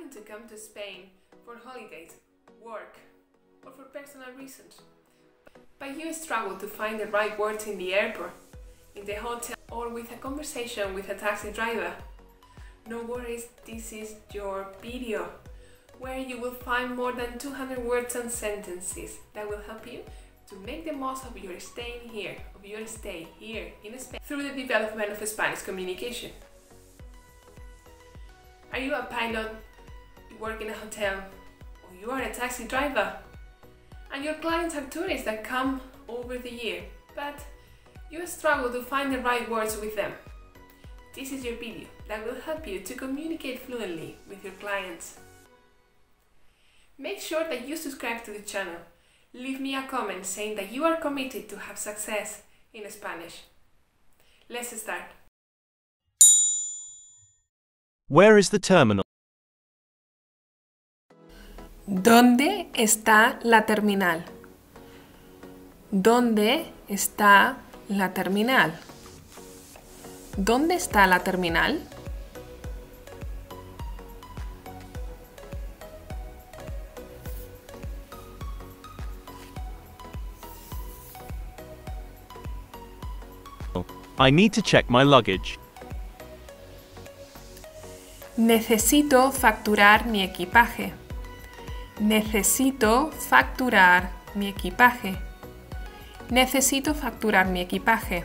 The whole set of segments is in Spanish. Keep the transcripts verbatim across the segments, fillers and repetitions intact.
planning to come to Spain for holidays, work, or for personal reasons, but you struggle to find the right words in the airport, in the hotel, or with a conversation with a taxi driver, no worries, this is your video, where you will find more than two hundred words and sentences that will help you to make the most of your stay here, of your stay here in Spain through the development of Spanish communication. Are you a pilot, you work in a hotel, or you are a taxi driver, and your clients are tourists that come over the year, but you struggle to find the right words with them? This is your video that will help you to communicate fluently with your clients. Make sure that you subscribe to the channel. Leave me a comment saying that you are committed to have success in Spanish. Let's start. Where is the terminal? ¿Dónde está la terminal? ¿Dónde está la terminal? ¿Dónde está la terminal? I need to check my luggage. Necesito facturar mi equipaje. Necesito facturar mi equipaje. Necesito facturar mi equipaje.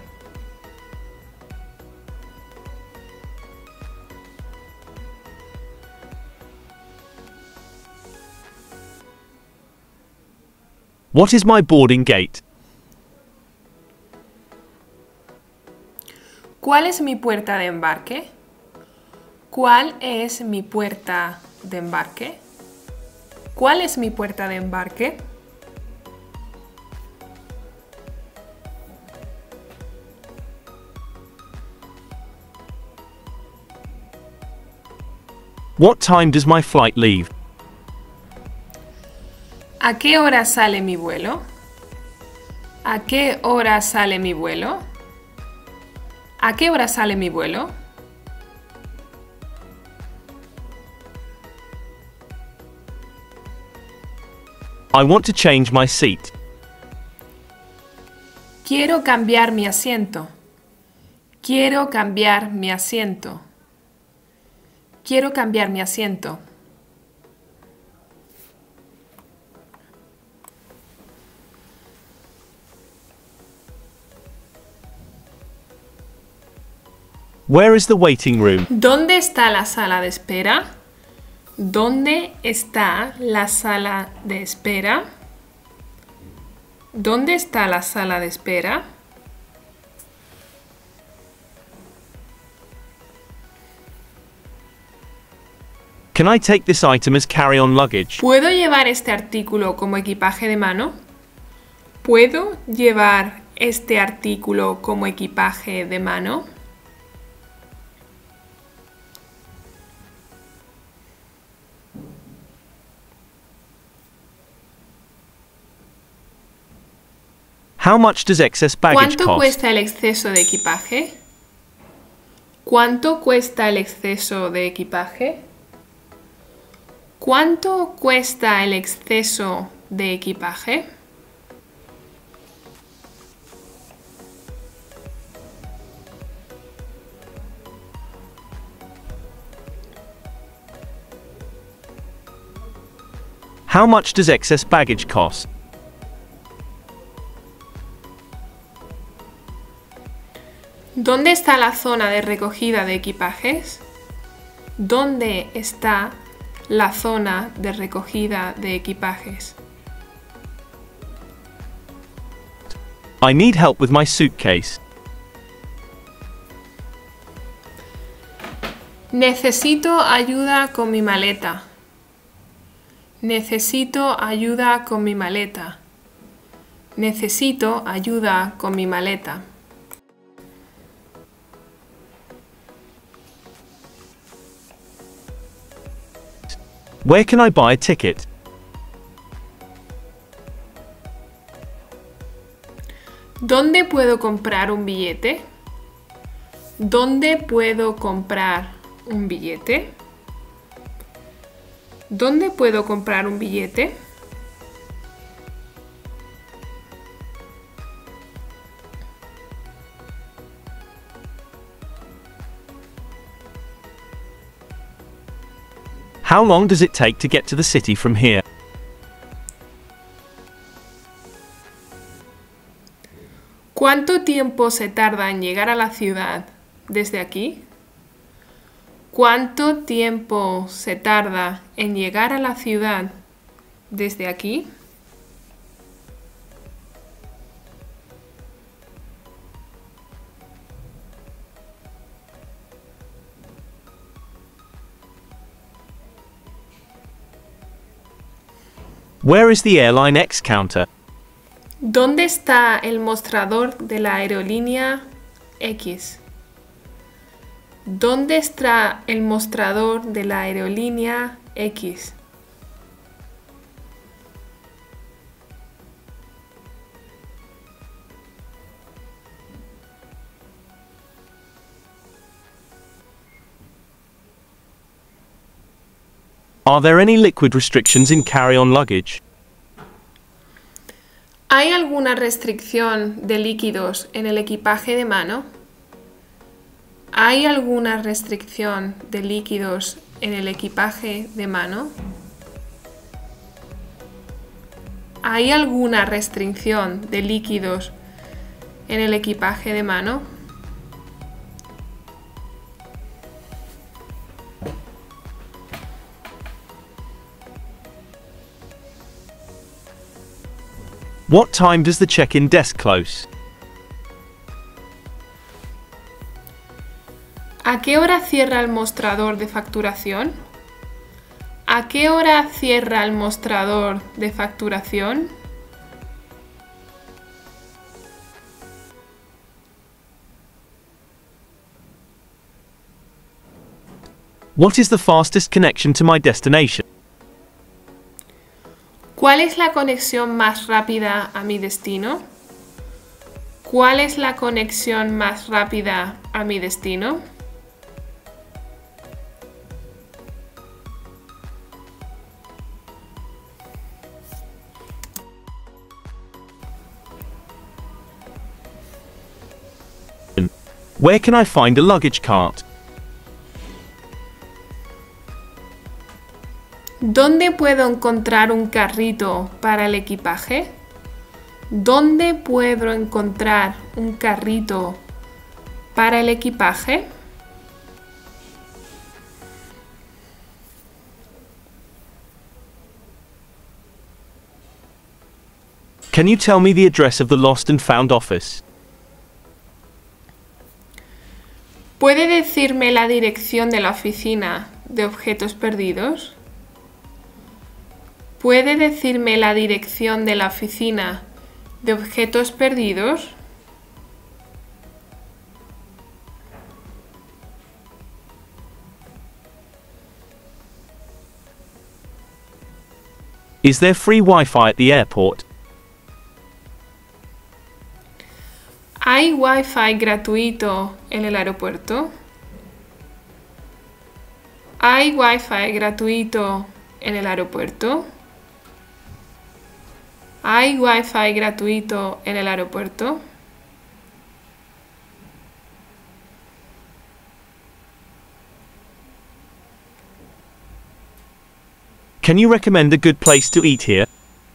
What is my boarding gate? ¿Cuál es mi puerta de embarque? ¿Cuál es mi puerta de embarque? ¿Cuál es mi puerta de embarque? What time does my flight leave? ¿A qué hora sale mi vuelo? ¿A qué hora sale mi vuelo? ¿A qué hora sale mi vuelo? I want to change my seat. Quiero cambiar mi asiento. Quiero cambiar mi asiento. Quiero cambiar mi asiento. Where is the waiting room? ¿Dónde está la sala de espera? ¿Dónde está la sala de espera? ¿Dónde está la sala de espera? Can I take this item as carry-on luggage? ¿Puedo llevar este artículo como equipaje de mano? ¿Puedo llevar este artículo como equipaje de mano? How much does excess baggage ¿Cuánto cost? cuesta el exceso de equipaje? ¿Cuánto cuesta el exceso de equipaje? ¿Cuánto cuesta el exceso de equipaje? How much does excess baggage cost? ¿Dónde está la zona de recogida de equipajes? ¿Dónde está la zona de recogida de equipajes? I need help with my suitcase. Necesito ayuda con mi maleta. Necesito ayuda con mi maleta. Necesito ayuda con mi maleta. Where can I buy a ticket? ¿Dónde puedo comprar un billete? ¿Dónde puedo comprar un billete? ¿Dónde puedo comprar un billete? How long does it take to get to the city from here? ¿Cuánto tiempo se tarda en llegar a la ciudad desde aquí? ¿Cuánto tiempo se tarda en llegar a la ciudad desde aquí? Where is the Airline X counter? ¿Dónde está el mostrador de la aerolínea X? ¿Dónde está el mostrador de la aerolínea X? Are there any liquid restrictions in carry-on luggage? ¿Hay alguna restricción de líquidos en el equipaje de mano? ¿Hay alguna restricción de líquidos en el equipaje de mano? ¿Hay alguna restricción de líquidos en el equipaje de mano? What time does the check-in desk close? ¿A qué hora cierra el mostrador de facturación? ¿A qué hora cierra el mostrador de facturación? What is the fastest connection to my destination? ¿Cuál es la conexión más rápida a mi destino? ¿Cuál es la conexión más rápida a mi destino? Where can I find a luggage cart? ¿Dónde puedo encontrar un carrito para el equipaje? ¿Dónde puedo encontrar un carrito para el equipaje? Can you tell me the address of the Lost and Found office? ¿Puede decirme la dirección de la oficina de objetos perdidos? ¿Puede decirme la dirección de la oficina de objetos perdidos? Is there free Wi-Fi at the airport? ¿Hay Wi-Fi gratuito en el aeropuerto? ¿Hay Wi-Fi gratuito en el aeropuerto? ¿Hay Wi-Fi gratuito en el aeropuerto? Can you recommend a good place to eat here?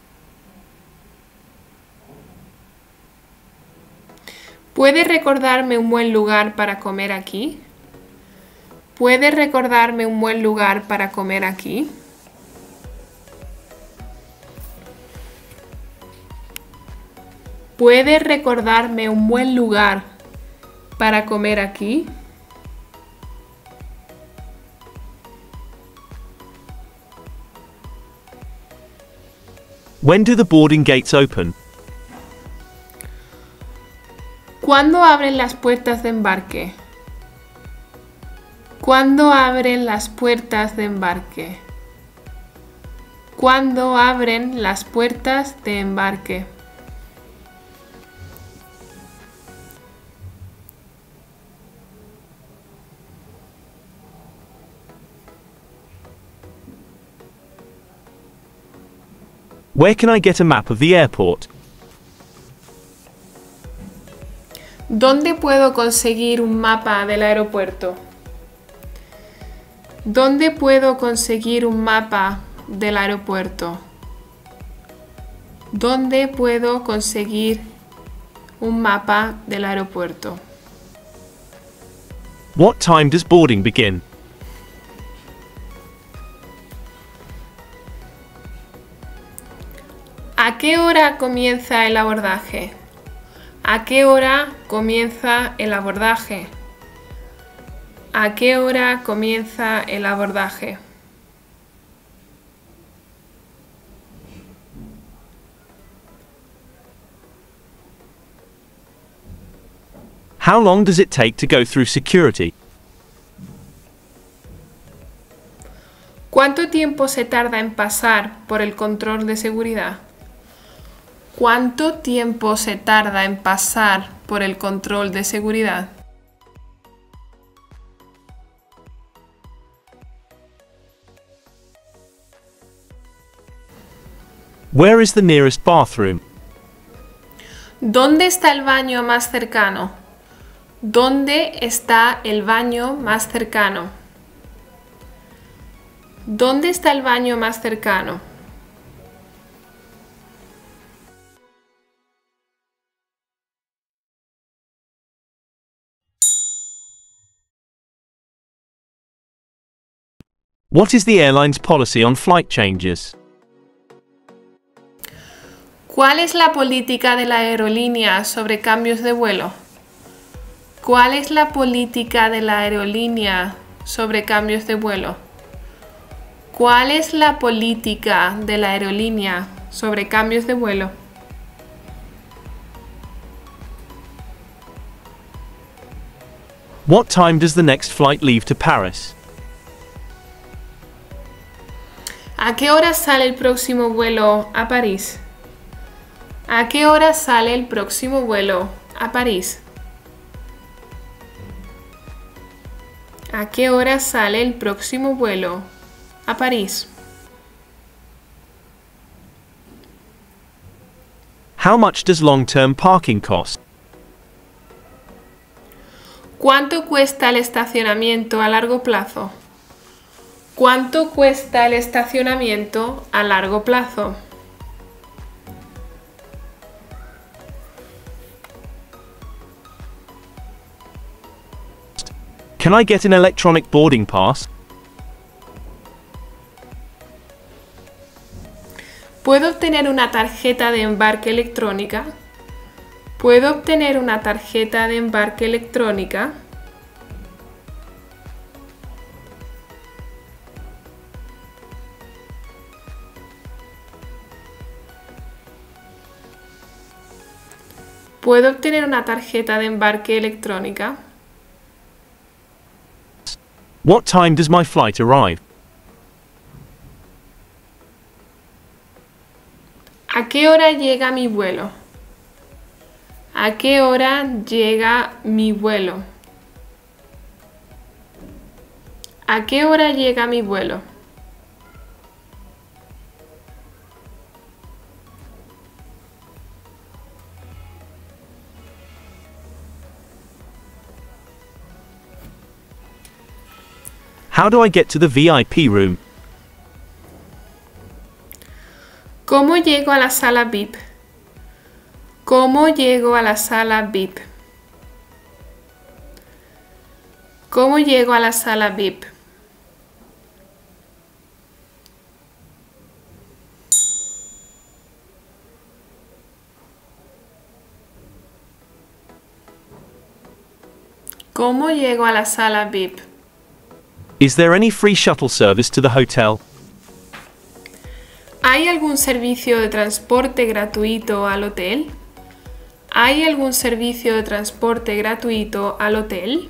¿Puede recordarme un buen lugar para comer aquí? ¿Puede recordarme un buen lugar para comer aquí? ¿Puede recordarme un buen lugar para comer aquí? When do the boarding gates open? ¿Cuándo abren las puertas de embarque? ¿Cuándo abren las puertas de embarque? ¿Cuándo abren las puertas de embarque? Where can I get a map of the airport? ¿Dónde puedo conseguir un mapa del aeropuerto? ¿Dónde puedo conseguir un mapa del aeropuerto? ¿Dónde puedo conseguir un mapa del aeropuerto? What time does boarding begin? ¿A qué hora comienza el abordaje? ¿A qué hora comienza el abordaje? ¿A qué hora comienza el abordaje? How long does it take to go through security? ¿Cuánto tiempo se tarda en pasar por el control de seguridad? ¿Cuánto tiempo se tarda en pasar por el control de seguridad? Where is the nearest bathroom? ¿Dónde está el baño más cercano? ¿Dónde está el baño más cercano? ¿Dónde está el baño más cercano? What is the airline's policy on flight changes? ¿Cuál es la política de la aerolínea sobre cambios de vuelo? ¿Cuál es la política de la aerolínea sobre cambios de vuelo? ¿Cuál es la política de la aerolínea sobre cambios de vuelo? What time does the next flight leave to Paris? ¿A qué hora sale el próximo vuelo a París? ¿A qué hora sale el próximo vuelo a París? ¿A qué hora sale el próximo vuelo a París? How much does long-term parking cost? ¿Cuánto cuesta el estacionamiento a largo plazo? ¿Cuánto cuesta el estacionamiento a largo plazo? Can I get an electronic boarding pass? ¿Puedo obtener una tarjeta de embarque electrónica? ¿Puedo obtener una tarjeta de embarque electrónica? ¿Puedo obtener una tarjeta de embarque electrónica? What time does my flight arrive? ¿A qué hora llega mi vuelo? ¿A qué hora llega mi vuelo? ¿A qué hora llega mi vuelo? How do I get to the V I P room? ¿Cómo llego a la sala V I P? ¿Cómo llego a la sala V I P? ¿Cómo llego a la sala V I P? ¿Cómo llego a la sala V I P? Is there any free shuttle service to the hotel? ¿Hay algún servicio de transporte gratuito al hotel? ¿Hay algún servicio de transporte gratuito al hotel?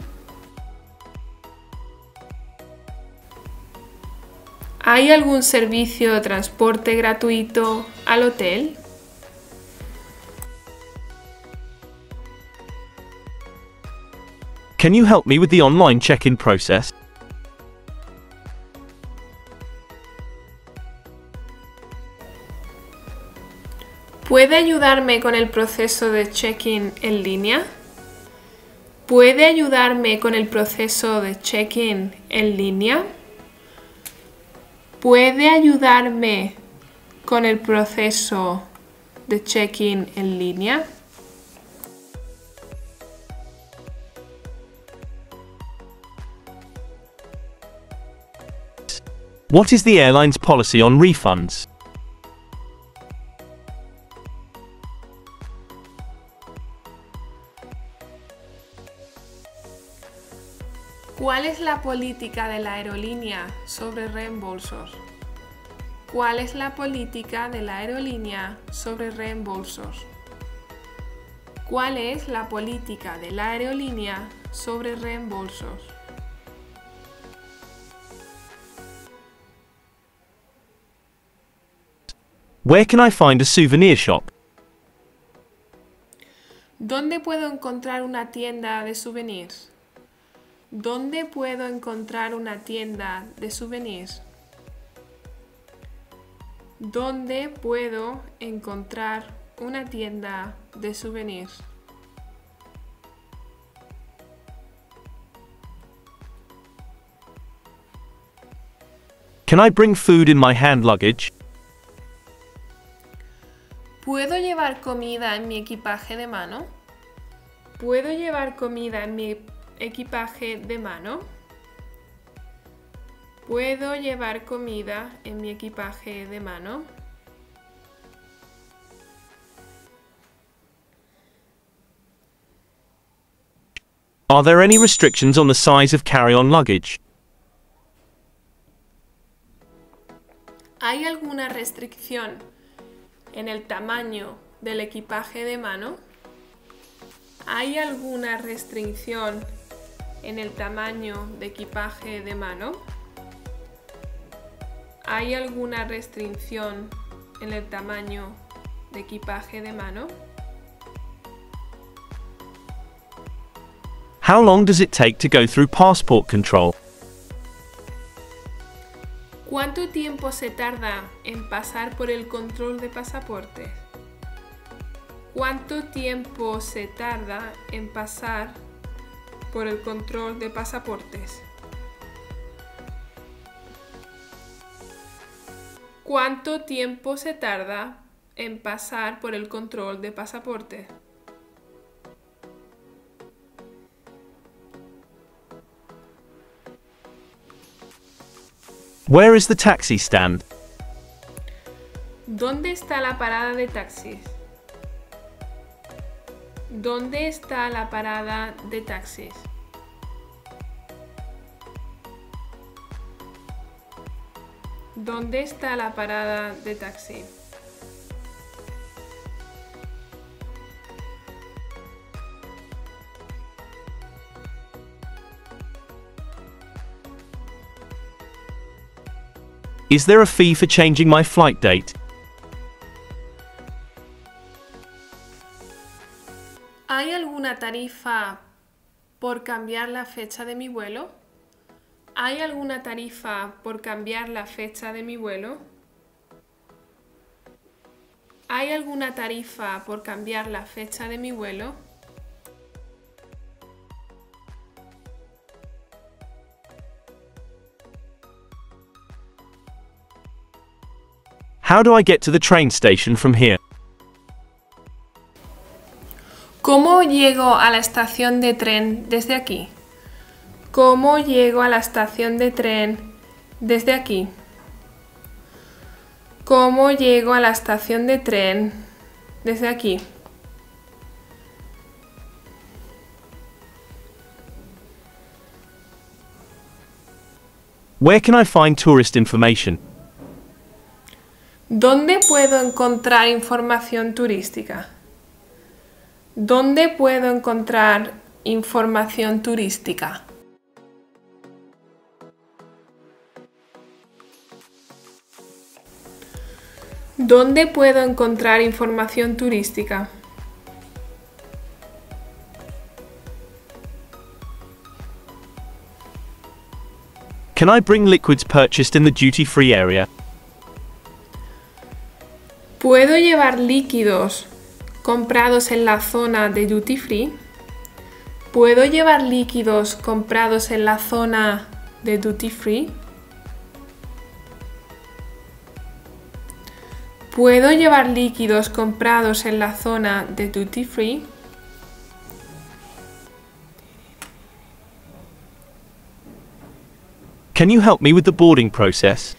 ¿Hay algún servicio de transporte gratuito al hotel? Can you help me with the online check-in process? ¿Puede ayudarme con el proceso de check-in en línea? ¿Puede ayudarme con el proceso de check-in en línea? ¿Puede ayudarme con el proceso de check-in en línea? What is the airline's policy on refunds? ¿Cuál es la política de la aerolínea sobre reembolsos? ¿Cuál es la política de la aerolínea sobre reembolsos? ¿Cuál es la política de la aerolínea sobre reembolsos? Where can I find a souvenir shop? ¿Dónde puedo encontrar una tienda de souvenirs? ¿Dónde puedo encontrar una tienda de souvenirs? ¿Dónde puedo encontrar una tienda de souvenirs? Can I bring food in my hand luggage? ¿Puedo llevar comida en mi equipaje de mano? ¿Puedo llevar comida en mi equipaje de mano? ¿Puedo llevar comida en mi equipaje de mano? Are there any restrictions on the size of carry-on luggage? ¿Hay alguna restricción en el tamaño del equipaje de mano? ¿Hay alguna restricción en el tamaño de equipaje de mano? ¿Hay alguna restricción en el tamaño de equipaje de mano? How long does it take to go through passport control? ¿Cuánto tiempo se tarda en pasar por el control de pasaporte? ¿Cuánto tiempo se tarda en pasar por el control de pasaportes? ¿Cuánto tiempo se tarda en pasar por el control de pasaporte? Where is the taxi stand? ¿Dónde está la parada de taxis? ¿Dónde está la parada de taxis? ¿Dónde está la parada de taxi? Is there a fee for changing my flight date? ¿Hay alguna tarifa por cambiar la fecha de mi vuelo? ¿Hay alguna tarifa por cambiar la fecha de mi vuelo? ¿Hay alguna tarifa por cambiar la fecha de mi vuelo? How do I get to the train station from here? ¿Cómo llego a la estación de tren desde aquí? ¿Cómo llego a la estación de tren desde aquí? ¿Cómo llego a la estación de tren desde aquí? Where can I find tourist information? ¿Dónde puedo encontrar información turística? ¿Dónde puedo encontrar información turística? ¿Dónde puedo encontrar información turística? Can I bring liquids purchased in the duty-free area? ¿Puedo llevar líquidos comprados en la zona de duty free? ¿Puedo llevar líquidos comprados en la zona de duty free? ¿Puedo llevar líquidos comprados en la zona de duty free? Can you help me with the boarding process?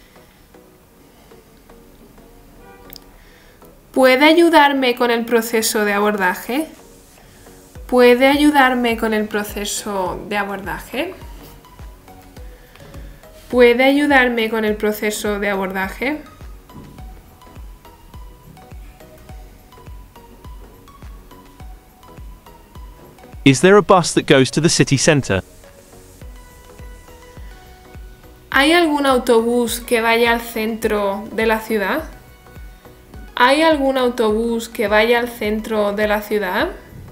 ¿Puede ayudarme con el proceso de abordaje? ¿Puede ayudarme con el proceso de abordaje? ¿Puede ayudarme con el proceso de abordaje? Is there a bus that goes to the city centre? ¿Hay algún autobús que vaya al centro de la ciudad? ¿Hay algún autobús que vaya al centro de la ciudad?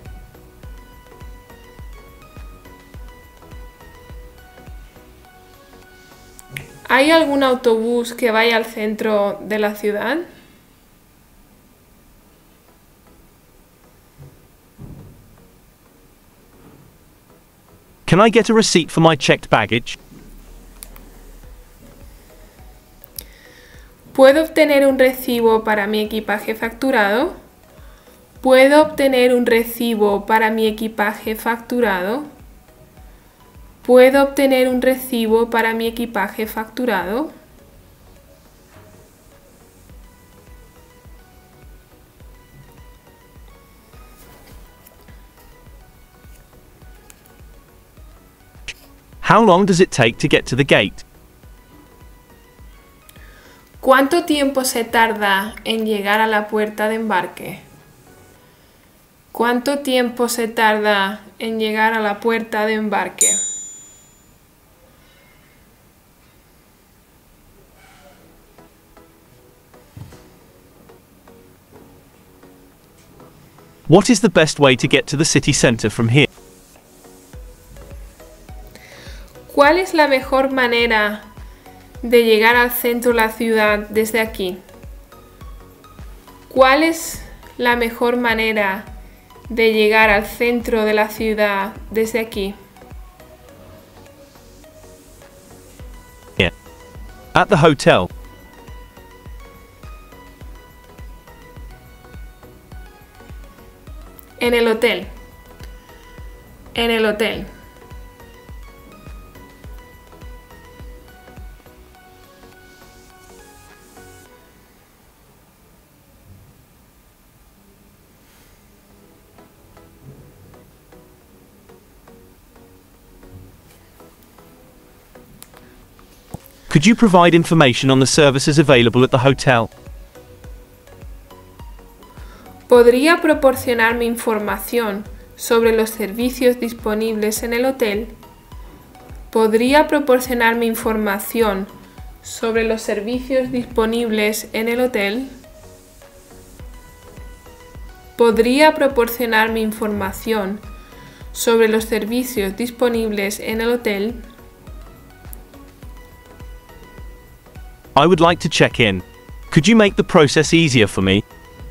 ¿Hay algún autobús que vaya al centro de la ciudad? Can I get a receipt for my checked baggage? ¿Puedo obtener un recibo para mi equipaje facturado? ¿Puedo obtener un recibo para mi equipaje facturado? ¿Puedo obtener un recibo para mi equipaje facturado? How long does it take to get to the gate? ¿Cuánto tiempo se tarda en llegar a la puerta de embarque? ¿Cuánto tiempo se tarda en llegar a la puerta de embarque? What is the best way to get to the city centre from here? ¿Cuál es la mejor manera de llegar al centro de la ciudad desde aquí? ¿Cuál es la mejor manera de llegar al centro de la ciudad desde aquí? Yeah. At the hotel. En el hotel. En el hotel. Could you provide information on the services available at the hotel? ¿Podría proporcionarme información sobre los servicios disponibles en el hotel? ¿Podría proporcionarme información sobre los servicios disponibles en el hotel? ¿Podría proporcionarme información sobre los servicios disponibles en el hotel? I would like to check in. Could you make the process easier for me?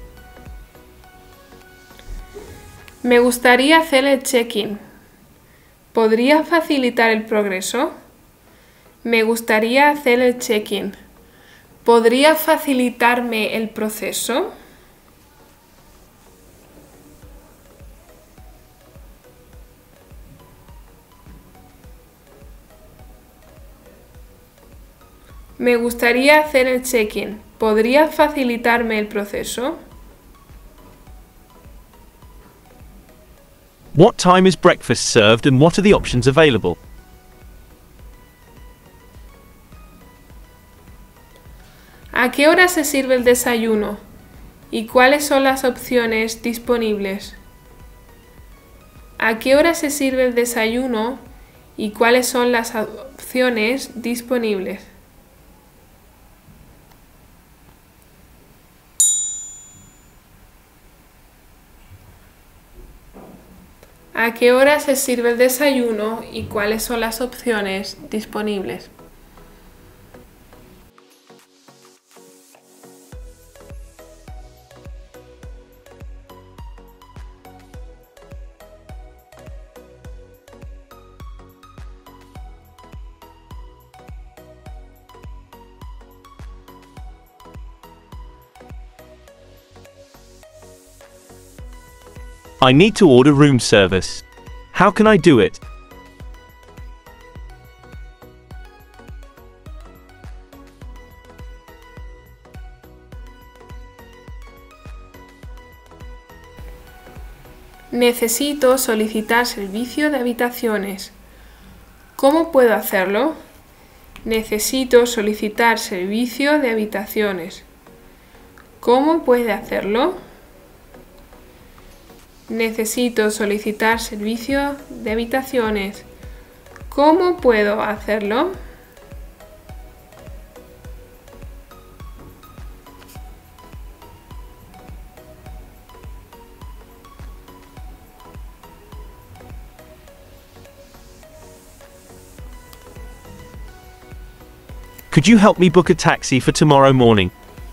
Me gustaría hacer el check-in. ¿Podría facilitar el progreso? Me gustaría hacer el check-in. ¿Podría facilitarme el proceso? Me gustaría hacer el check-in. ¿Podría facilitarme el proceso? What time is breakfast served and what are the options available? ¿A qué hora se sirve el desayuno? ¿Y cuáles son las opciones disponibles? ¿A qué hora se sirve el desayuno? ¿Y cuáles son las opciones disponibles? ¿A qué hora se sirve el desayuno y cuáles son las opciones disponibles? I need to order room service. How can I do it? Necesito solicitar servicio de habitaciones. ¿Cómo puedo hacerlo? Necesito solicitar servicio de habitaciones. ¿Cómo puede hacerlo? Necesito solicitar servicio de habitaciones. ¿Cómo puedo hacerlo? Could you help me book a taxi for tomorrow morning?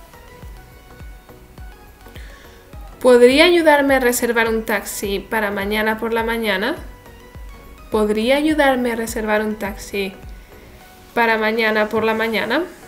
¿Podría ayudarme a reservar un taxi para mañana por la mañana? ¿Podría ayudarme a reservar un taxi para mañana por la mañana?